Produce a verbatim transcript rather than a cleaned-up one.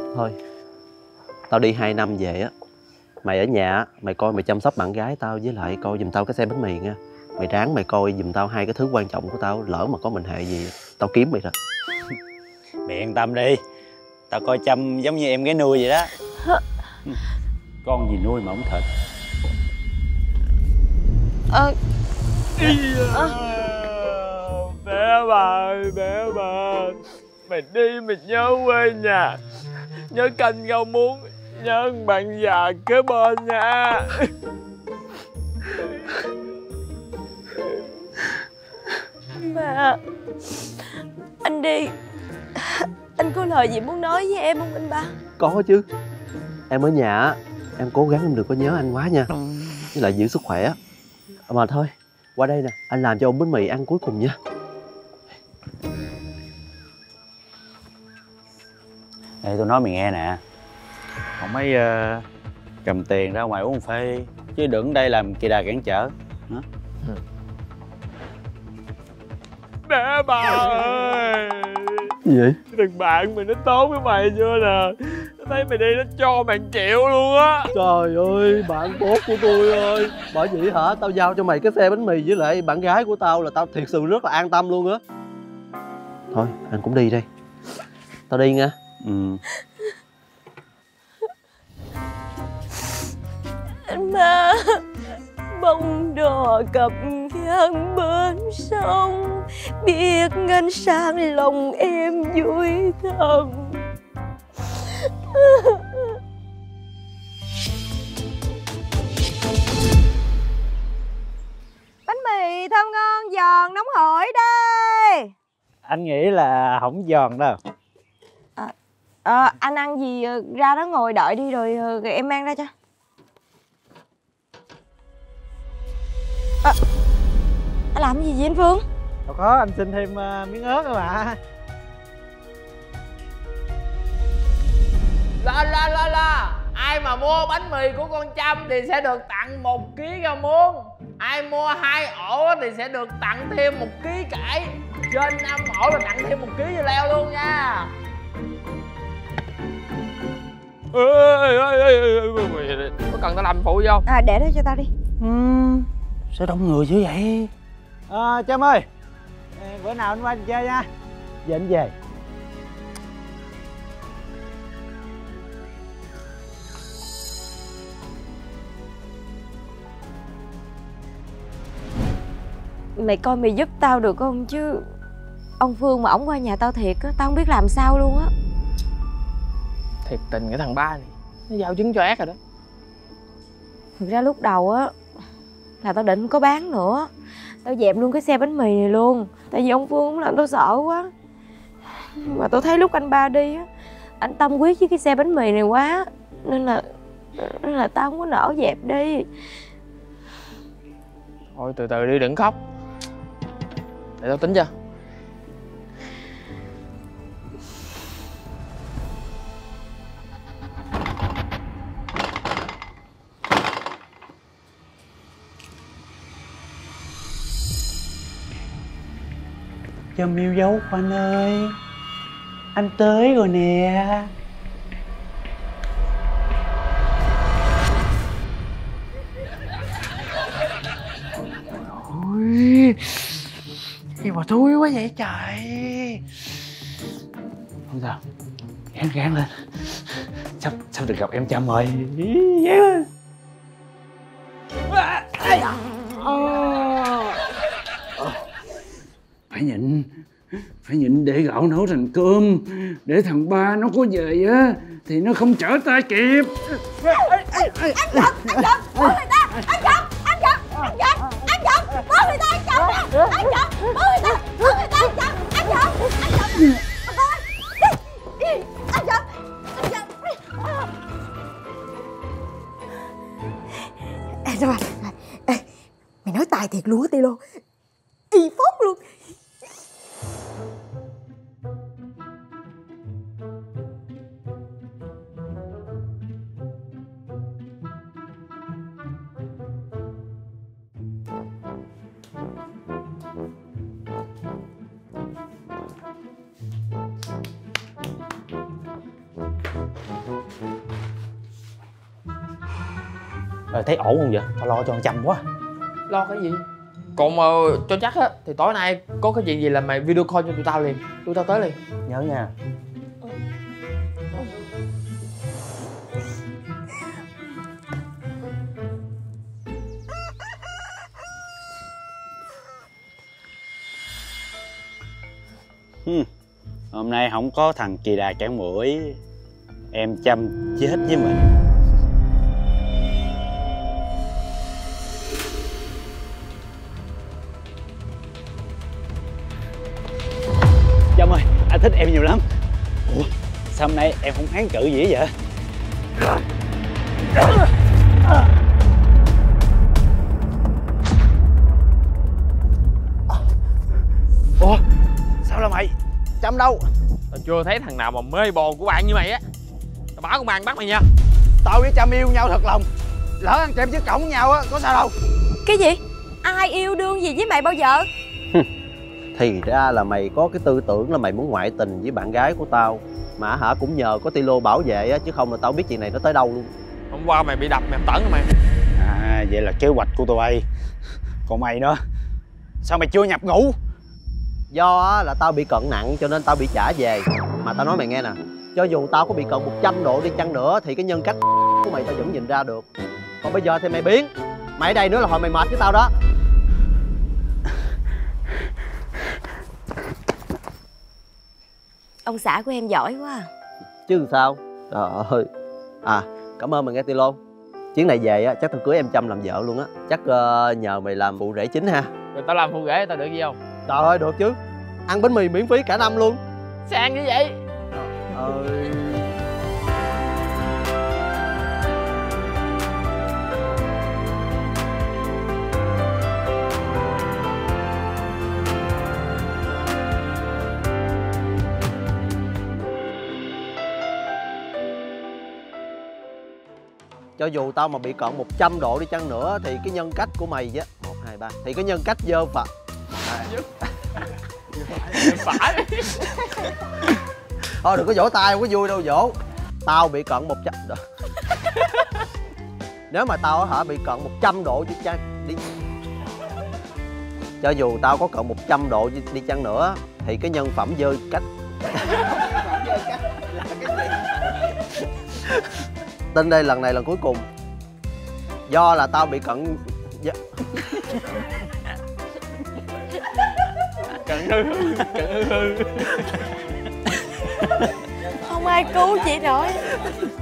Thôi, tao đi hai năm về á, mày ở nhà mày coi mày chăm sóc bạn gái tao, với lại coi giùm tao cái xe bánh mì nha. Mày ráng mày coi giùm tao hai cái thứ quan trọng của tao, lỡ mà có mệnh hệ gì tao kiếm mày rồi. Mày yên tâm đi, tao coi chăm giống như em gái nuôi vậy đó. Con gì nuôi mà không thịt. Ờ à. Mẹ bà, mẹ bà, mày đi mày nhớ quê nhà, nhớ canh rau muống, nhớ bạn già kế bên nha. Mà anh đi, anh có lời gì muốn nói với em không anh ba? Có chứ. Em ở nhà em cố gắng em đừng có nhớ anh quá nha, với lại giữ sức khỏe. Mà thôi, qua đây nè, anh làm cho ông bánh mì ăn cuối cùng nha. Ê, tôi nói mày nghe nè, không mấy uh, cầm tiền ra ngoài uống phê, chứ đừng đây làm kỳ đà cản trở. Hả? Mẹ bà ơi! Gì vậy? Thằng bạn mày nó tốt với mày chưa nè? Nó thấy mày đi nó cho mày triệu luôn á. Trời ơi, bạn tốt của tôi ơi. Bởi vậy hả, tao giao cho mày cái xe bánh mì với lại bạn gái của tao là tao thiệt sự rất là an tâm luôn á. Thôi, anh cũng đi đây. Tao đi nha. Ừ. Anh ba, bông đò cập ngang bên sông, biết ngân sang lòng em vui thầm. Bánh mì thơm ngon, giòn, nóng hổi đây. Anh nghĩ là không giòn đâu. À, à, anh ăn gì ra đó ngồi đợi đi rồi, rồi em mang ra cho. À, anh làm gì vậy anh Phương? Đâu có, anh xin thêm uh, miếng ớt thôi mà. La la la la, ai mà mua bánh mì của con Trâm thì sẽ được tặng một ký rau muống. Ai mua hai ổ thì sẽ được tặng thêm một ký cải. Trên năm ổ là tặng thêm một ký dưa leo luôn nha. Ê, ê, ê, ê, có cần tao làm phụ không? À, để đó cho tao đi. Ừ, sao đông người dữ vậy? À, Trâm ơi, bữa nào anh qua anh chơi nha. Giờ anh về. Mày coi mày giúp tao được không chứ? Ông Phương mà ổng qua nhà tao thiệt á, tao không biết làm sao luôn á. Thiệt tình cái thằng ba này, nó giao trứng cho ác rồi đó. Thực ra lúc đầu á là tao định không có bán nữa, tao dẹp luôn cái xe bánh mì này luôn. Tại vì ông Phương cũng làm tao sợ quá. Mà tao thấy lúc anh ba đi á, anh tâm huyết với cái xe bánh mì này quá, Nên là Nên là tao không có nỡ dẹp đi. Thôi từ từ đi, đừng khóc, để tao tính cho. Trâm yêu dấu của anh ơi, anh tới rồi nè. Ôi, gì mà thui quá vậy trời. Không sao, gán gán lên. Sắp sắp được gặp em Trâm rồi. Gán lên. Phải nhịn, phải nhịn để gạo nấu thành cơm, để thằng ba nó có về á thì nó không trở tay kịp. Anh Dũng, anh Dũng, bố người ta, anh Dũng, anh Dũng, anh Dũng, anh Dũng, bố người ta, anh Dũng, anh Dũng, bố người ta, bố người ta, anh Dũng, anh Dũng, anh Dũng, anh Dũng, anh Dũng. Ê, sao bà, ê, mày nói tài thiệt luôn á Tilo, y phốt luôn. Rồi thấy ổn không vậy? Tao lo cho con Trâm quá. Lo cái gì? Còn mà cho chắc á thì tối nay có cái chuyện gì là mày video call cho tụi tao liền, tụi tao tới liền. Nhớ nha. Hmm. Hôm nay không có thằng Kỳ Đà cản mũi, em Trâm chết với mình. Trâm ơi, anh thích em nhiều lắm. Ủa, sao hôm nay em không kháng cự gì vậy? Ủa, sao là mày? Trâm đâu? Tao chưa thấy thằng nào mà mê bồ của bạn như mày á. Tao báo công an bắt mày nha. Tao với Trâm yêu nhau thật lòng. Lỡ ăn kèm trước cổng nhau á, có sao đâu. Cái gì? Ai yêu đương gì với mày bao giờ? Thì ra là mày có cái tư tưởng là mày muốn ngoại tình với bạn gái của tao. Mà hả cũng nhờ có Tilo bảo vệ á, chứ không là tao biết chuyện này nó tới đâu luôn. Hôm qua mày bị đập mày tẩn rồi mày. À, vậy là kế hoạch của tụi bay. Còn mày nữa, sao mày chưa nhập ngũ? Do á, là tao bị cận nặng cho nên tao bị trả về. Mà tao nói mày nghe nè, cho dù tao có bị cận một trăm độ đi chăng nữa thì cái nhân cách của mày tao vẫn nhìn ra được. Còn bây giờ thì mày biến. Mày ở đây nữa là hồi mày mệt với tao đó. Ông xã của em giỏi quá à. Chứ sao? Trời ơi. À, cảm ơn mày nghe Tilo. Chuyến này về á, chắc tao cưới em Trâm làm vợ luôn á. Chắc uh, nhờ mày làm phụ rể chính ha. Rồi tao làm phụ rể tao được gì không? Trời ơi, được chứ. Ăn bánh mì miễn phí cả năm luôn. Sang như vậy. Ơi. Cho dù tao mà bị cận một trăm độ đi chăng nữa thì cái nhân cách của mày á, một hai ba thì cái nhân cách dơ phạt. Phải. Thôi đừng có vỗ tay, không có vui đâu vỗ. Tao bị cận một trăm độ. Nếu mà tao hả bị cận một trăm độ đi chăng đi. Cho dù tao có cận một trăm độ đi, đi chăng nữa thì cái nhân phẩm dơ cách. Tin đây lần này lần cuối cùng. Do là tao bị cận. Cận hư cận hư hư. Không ai cứu chị nổi.